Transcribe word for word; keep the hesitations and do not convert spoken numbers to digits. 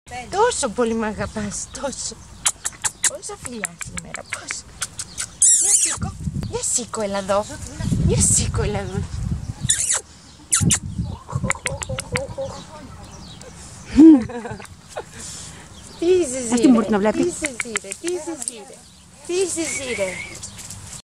Τόσο πολύ μ' αγαπάς, τόσο. Πόσα φιλιά σήμερα, πόσο. Για σήκω, για σήκω, έλα εδώ. Για σήκω, έλα εδώ. Τι είσαι ζήρε, τι είσαι ζήρε, τι είσαι ζήρε, τι είσαι ζήρε.